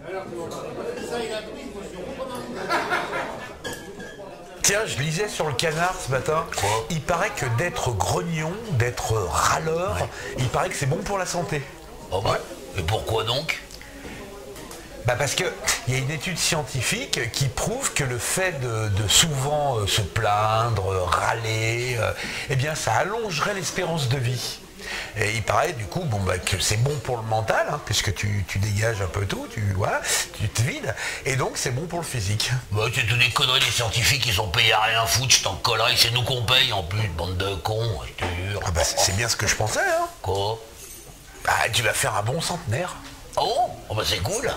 Tiens, je lisais sur le Canard ce matin, il paraît que d'être grognon, d'être râleur, il paraît que c'est bon pour la santé. Oh ouais. Et pourquoi donc? Bah parce que il y a une étude scientifique qui prouve que le fait de souvent se plaindre, râler, eh bien ça allongerait l'espérance de vie. Et il paraît du coup que c'est bon pour le mental, hein, puisque tu dégages un peu tout, tu te vides, et donc c'est bon pour le physique. Bah c'est tout des conneries, les scientifiques ils sont payés à rien foutre, je t'en collerai, c'est nous qu'on paye en plus, bande de cons, je te jure. Ah bah c'est bien ce que je pensais, hein. Quoi? Bah tu vas faire un bon centenaire. Oh bah c'est cool.